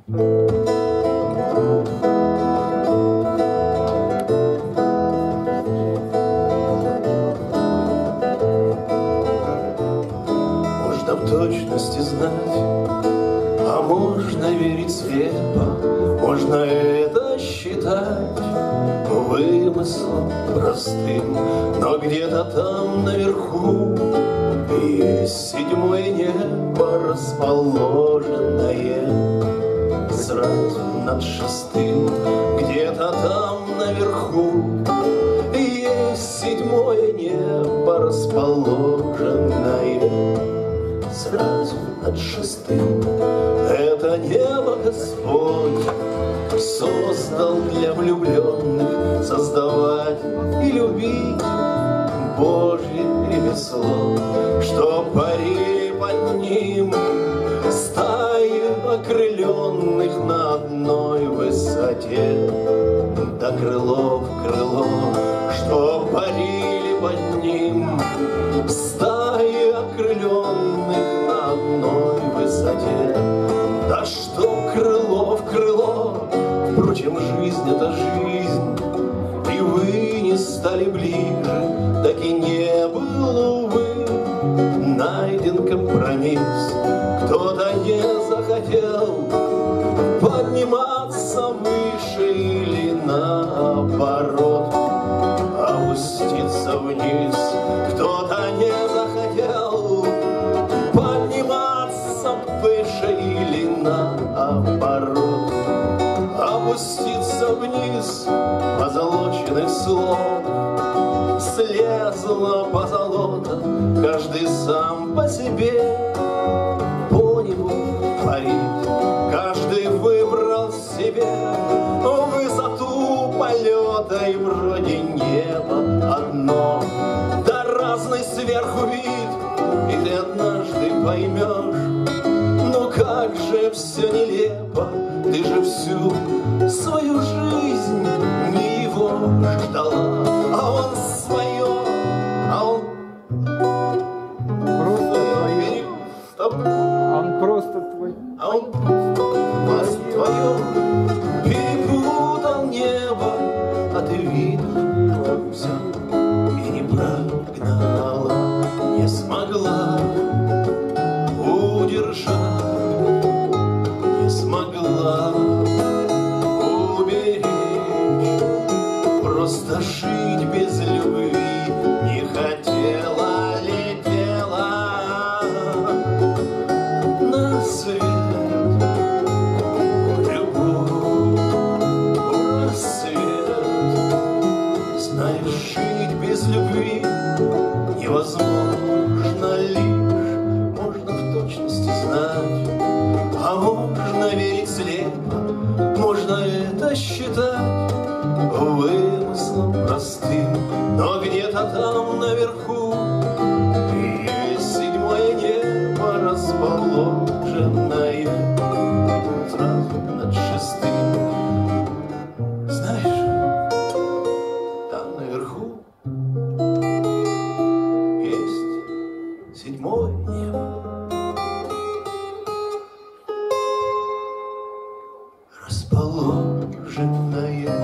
Можно в точности знать, а можно верить слепо, можно это считать вымыслом простым, но где-то там наверху есть седьмое небо, расположенное сразу над шестым. Где-то там наверху есть седьмое небо, расположенное сразу над шестым. Это небо Господь создал для влюбленных, создавать и любить Божье ремесло, что парили под ним стаи окрыленных на одной высоте, до крыло в крыло, что парили под ним стаи окрыленных на одной высоте. Да что крыло в крыло, впрочем, жизнь — это жизнь, и вы не стали ближе, так и не был, увы, найден компромисс. Кто-то не захотел подниматься выше или наоборот опуститься вниз. Кто-то не захотел подниматься выше или наоборот опуститься вниз. Позолоченных слов слезла позолота, каждый сам по себе по небу парит, каждый выбрал себе высоту полета, и вроде небо одно, да разный сверху вид, и ты однажды поймешь, ну как же все нелепо, ты же всю свою жизнь не его ждала, а он свое, а он просто твой. А он твое перепутал небо, а ты видно взял и не прогнала, не смогла удержать, не смогла уберечь, просто жить без любви не хотела, летела на свет. Любовь, рассвет. Знаешь, жить без любви невозможно лишь, можно в точности знать, а можно верить слепо, можно это считать вымыслом простым, но где-то там наверху есть седьмое небо, расположенное сразу над шестым. Знаешь, там наверху есть седьмое небо, расположенное